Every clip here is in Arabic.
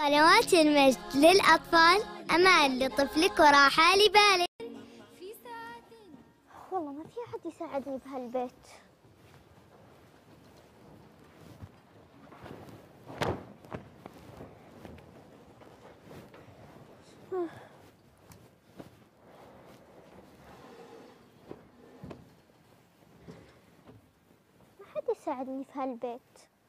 قنوات المجد للأطفال، أمان لطفلك وراحة لبالك. والله ما في أحد يساعدني بهالبيت. ما حد يساعدني في هالبيت.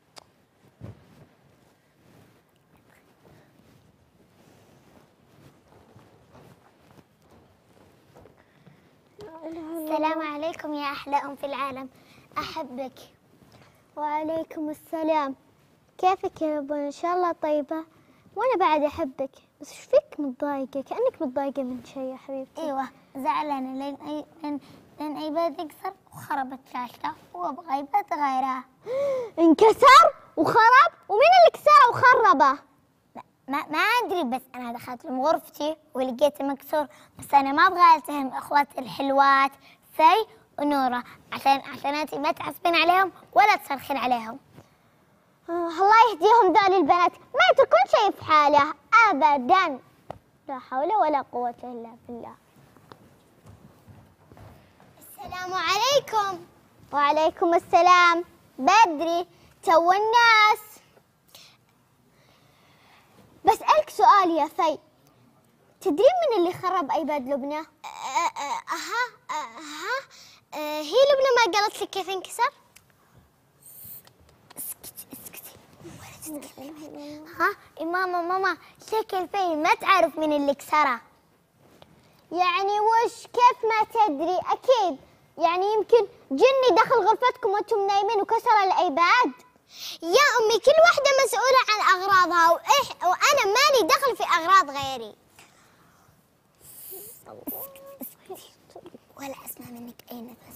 السلام عليكم يا أحلى أم في العالم، أحبك. وعليكم السلام. كيفك يا ربنا؟ إن شاء الله طيبة. وأنا بعد أحبك، بس إيش فيك متضايقة؟ كأنك متضايقة من شيء يا حبيبتي. أيوة زعلانة لأن أيباد انكسر وخربت شاشته وأبغى أيباد غيرها. انكسر وخرب؟ ومين اللي كسره وخربه؟ ما أدري، بس أنا دخلت من غرفتي ولقيته مكسور، بس أنا ما أبغى أتهم أخواتي الحلوات سي ونورة عشان أنتي ما تعصبين عليهم ولا تصرخين عليهم. الله يهديهم ذول البنات، ما يتركون شيء في حاله أبدا. لا حول ولا قوة إلا بالله. السلام عليكم. وعليكم السلام. بدري تو الناس. بسألك سؤال يا في، تدرين من اللي خرب أيباد لبنى؟ هي لبنى ما قالت لك كيف انكسر؟ اسكتي ولا تتكلمين. ماما شكل في ما تعرف من اللي كسره. يعني وش كيف ما تدري؟ أكيد يعني يمكن جني دخل غرفتكم وانتم نايمين وكسر الأيباد. يا أمي كل واحدة مسؤولة عن أغراضها، وأنا مالي دخل في أغراض غيري. اسكتي ولا أسمع منك أي نفس.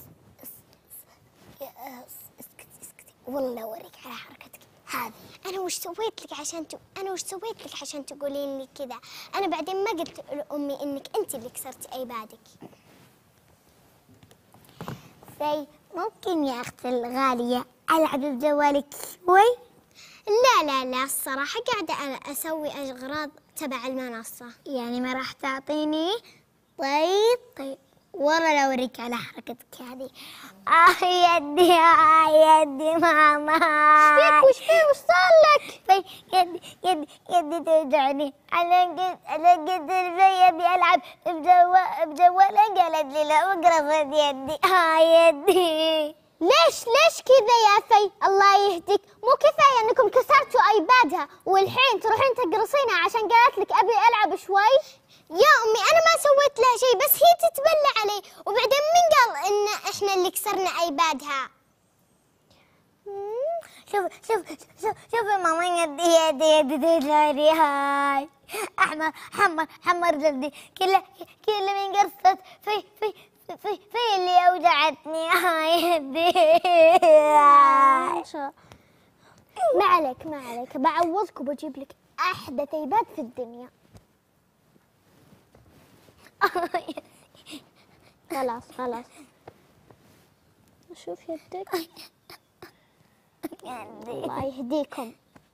اسكتي والله أوريك على حركتك هذه. أنا وش سويت لك عشان تقولين لي كذا؟ أنا بعدين ما قلت لأمي إنك أنت اللي كسرتي أيبادك. ممكن يا أختي الغالية ألعب بجوالك شوي؟ لا الصراحة قاعدة أسوي أغراض تبع المنصة. يعني ما راح تعطيني؟ طيب والله لو أوريك على حركتك هذه. يدي ماما. وش فيه وش صار لك؟ يدي توجعني. أنا قد يبي ألعب بجوال قالت لي لا وقرصت يدي. يدي. ليش كذا يا في؟ الله يهديك، مو كفاية انكم كسرتوا ايبادها والحين تروحين تقرصينها عشان قالت لك ابي العب شوي؟ يا امي انا ما سويت لها شيء، بس هي تتبلى علي، وبعدين من قال ان احنا اللي كسرنا ايبادها؟ شوف ماما يدي تجاري هاي حمر جلدي كل من قصت في اللي اوجعتني. يدي. ما عليك بعوضك وبجيب لك احدث ايباد في الدنيا. خلاص شوف يدك. الله يهديكم.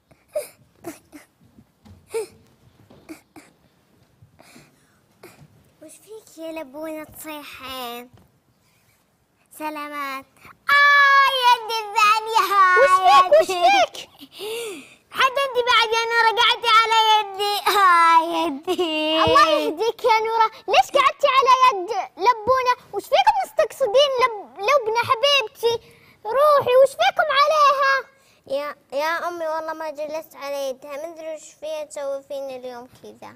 وش فيك يا لبونة تصيحين؟ سلامات. يدي الثانية. وش فيك؟ حتى انت بعد يا نورة قعدتي على يدي. يدي. الله يهديك يا نورة، ليش قعدتي على يد لبونة؟ وش فيكم مستقصدين لبنة حبيبتي؟ روحي وش فيكم عليها؟ يا أمي والله ما جلست على يدها، ما أدري وش فيها تسوي فينا اليوم كذا.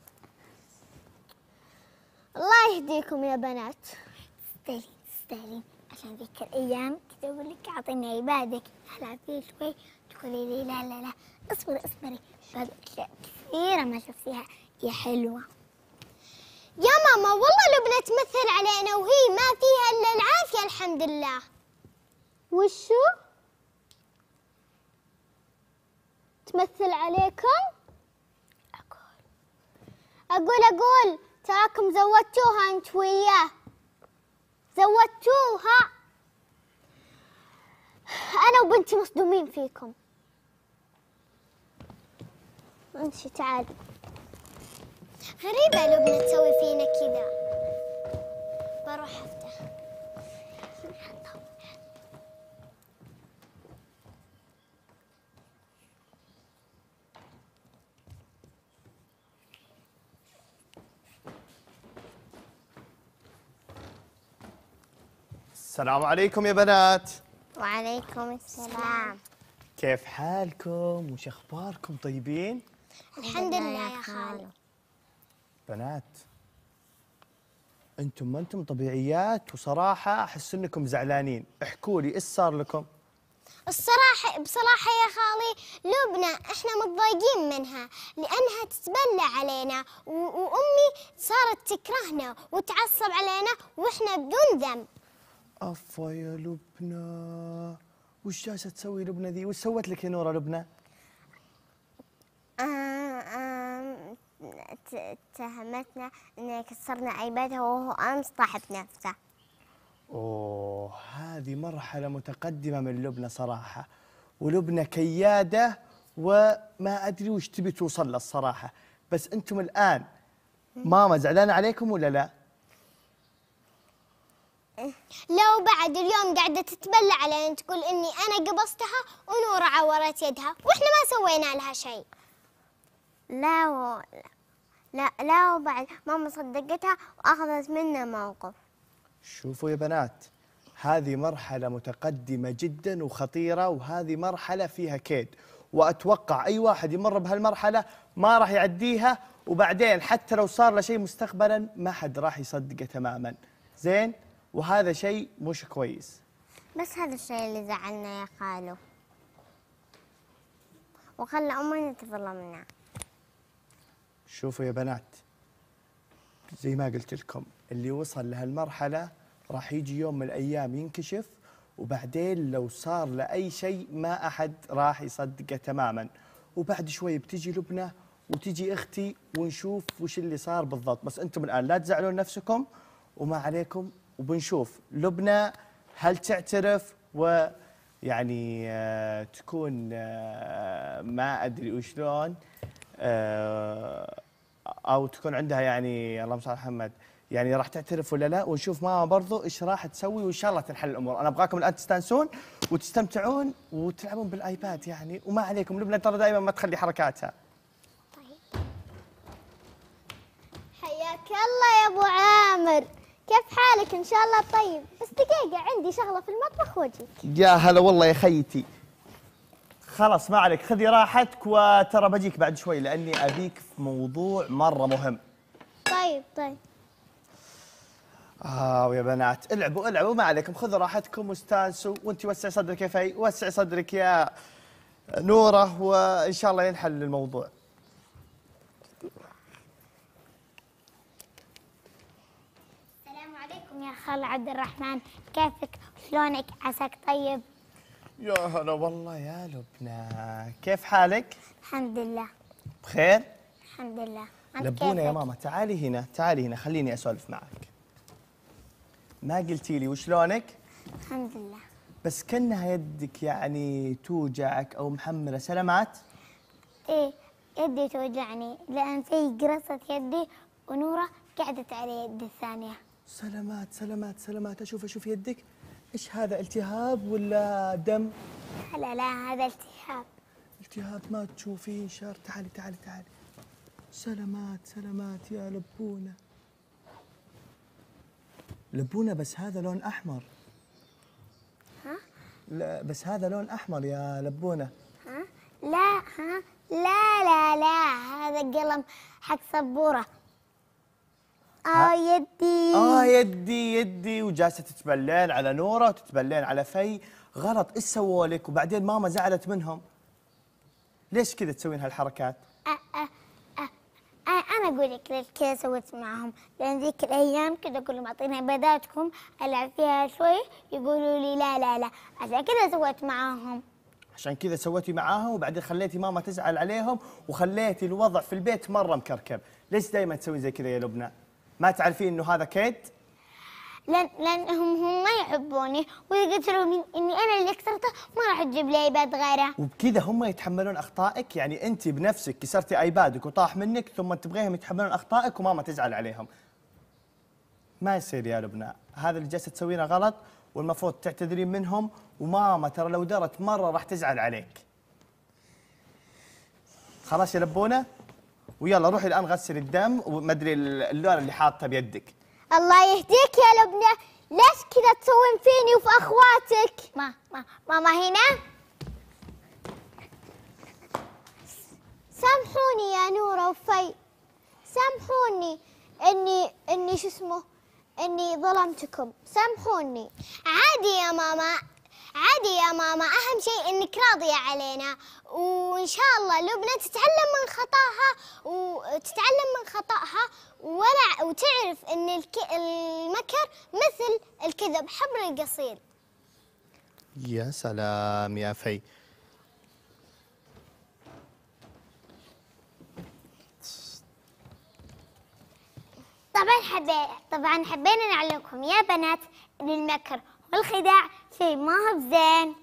الله يهديكم يا بنات. تستاهلين عشان ذيك الأيام كذا أقول لك أعطيني عبادك ألعب فيه شوي، تقولي لي لا اصبري أشياء كثيرة ما شفتيها يا حلوة. يا ماما والله لبنى تمثل علينا وهي ما فيها إلا العافية الحمد لله. وشو؟ تمثل عليكم؟ أقول تراكم زودتوها أنت وياه، زودتوها. أنا وبنتي مصدومين فيكم. امشي تعالي. غريبة لبنى تسوي فينا كذا. بروح أفتح. السلام عليكم يا بنات. وعليكم السلام. كيف حالكم؟ وش اخباركم؟ طيبين؟ الحمد لله يا خالو. بنات انتم ما انتم طبيعيات، وصراحه احس انكم زعلانين. احكوا لي ايش صار لكم؟ بصراحة يا خالي لبنى احنا متضايقين منها لأنها تتبلى علينا وأمي صارت تكرهنا وتعصب علينا وإحنا بدون ذنب. افا يا لبنى، وش جالسه تسوي لبنى ذي؟ وش سوت لك يا نوره لبنى؟ اتهمتنا ان كسرنا ايبادها وهو امس طاح بنفسه. اوه، هذه مرحله متقدمه من لبنى صراحه، ولبنى كياده وما ادري وش تبي توصل له الصراحه. بس انتم الان ماما زعلانه عليكم ولا لا؟ لو بعد اليوم قاعدة تتبلى علينا تقول إني أنا قبضتها ونورة عورت يدها وإحنا ما سوينا لها شيء. لا وبعد ماما صدقتها وأخذت منا موقف. شوفوا يا بنات، هذه مرحلة متقدمة جدا وخطيرة، وهذه مرحلة فيها كيد، وأتوقع أي واحد يمر بهالمرحلة ما راح يعديها، وبعدين حتى لو صار له شيء مستقبلا ما حد راح يصدقه تماما. زين؟ وهذا شيء مش كويس. بس هذا الشيء اللي زعلنا يا خالو وخلى أمنا تفضل منا. شوفوا يا بنات، زي ما قلت لكم اللي وصل لهالمرحلة راح يجي يوم من الأيام ينكشف، وبعدين لو صار له أي شيء ما أحد راح يصدقه تماما. وبعد شوي بتجي لبنى وتجي أختي ونشوف وش اللي صار بالضبط. بس أنتم الآن لا تزعلون نفسكم وما عليكم، وبنشوف لبنى هل تعترف ويعني تكون ما أدري وشلون، او تكون عندها يعني اللهم صل على محمد، يعني راح تعترف ولا لا، ونشوف ماما برضو ايش راح تسوي، وان شاء الله تنحل الامور. انا ابغاكم الان تستانسون وتستمتعون وتلعبون بالايباد يعني، وما عليكم. لبنى ترى دائما ما تخلي حركاتها. حياك الله يا ابو عامر، كيف حالك؟ ان شاء الله طيب. بس دقيقة عندي شغلة في المطبخ واجيك. يا هلا والله يا خيتي. خلاص ما عليك، خذي راحتك وترى بجيك بعد شوي لاني ابيك في موضوع مره مهم. طيب. ويا بنات العبوا ما عليكم، خذوا راحتكم واستانسوا، وانت وسعي صدرك يا في، وسعي صدرك يا نوره، وان شاء الله ينحل الموضوع. السلام عليكم يا خال عبد الرحمن، كيفك؟ شلونك؟ عساك طيب؟ يا هلا والله يا لبنى، كيف حالك؟ الحمد لله. بخير؟ الحمد لله. أنت لبونة يا كيفك؟ ماما، تعالي هنا خليني اسولف معك. ما قلتي لي وشلونك؟ الحمد لله. بس كأنها يدك يعني توجعك او محمرة، سلامات؟ ايه يدي توجعني لأن في قرصة يدي ونورة قعدت على يدي الثانية. سلامات. اشوف يدك. ايش هذا، التهاب ولا دم؟ لا هذا التهاب. التهاب ما تشوفين شر. تعالي. سلامات يا لبونة بس هذا لون احمر. ها؟ لا بس هذا لون احمر يا لبونة. ها؟ لا هذا قلم حق سبورة. يدي وجالسه تتبلين على نوره وتتبلين على في. غلط. ايش سووا لك؟ وبعدين ماما زعلت منهم. ليش كذا تسوين هالحركات؟ أنا أقول لك ليش كذا سويت معهم، لأن ذيك الأيام كذا أقول لهم أعطيني عباداتكم ألعب فيها شوي، يقولوا لي لا عشان كذا سويت معاهم. عشان كذا سويتي معاهم وبعدين خليتي ماما تزعل عليهم وخليتي الوضع في البيت مرة مكركب. ليش دائما تسوين زي كذا يا لبنى؟ ما تعرفين إنه هذا كيد؟ لأنهم هم ما يحبوني، وإذا قلت لهم إني أنا اللي كسرته ما راح تجيب لي ايباد غيره. وبكذا هم يتحملون اخطائك؟ يعني انت بنفسك كسرتي ايبادك وطاح منك ثم تبغيهم يتحملون اخطائك وماما تزعل عليهم؟ ما يصير يا لبنى، هذا اللي جالسه تسوينه غلط، والمفروض تعتذرين منهم، وماما ترى لو درت مره راح تزعل عليك. خلاص يا لبونه، ويلا روحي الان غسلي الدم وما ادري اللون اللي حاطه بيدك. الله يهديك يا لبنى، ليش كذا تسوين فيني وفي اخواتك؟ ماما هنا. سامحوني يا نورة وفي، سامحوني اني شو اسمه، اني ظلمتكم، سامحوني. عادي يا ماما، عادي يا ماما، أهم شيء إنك راضية علينا، وإن شاء الله لبنى تتعلم من خطأها وتعرف إن المكر مثل الكذب حبر القصير. يا سلام يا في. طبعا حبينا نعلمكم يا بنات إن المكر والخداع شيء ما هو بزين.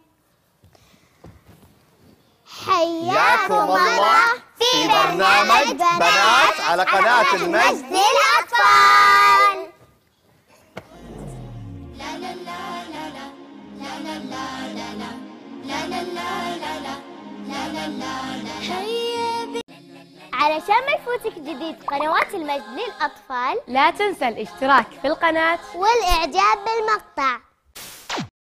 حياكم الله في برنامج بنات على قناة المجد للأطفال. علشان ما يفوتك جديد قنوات المجد للأطفال، لا تنسى الاشتراك في القناة والإعجاب بالمقطع.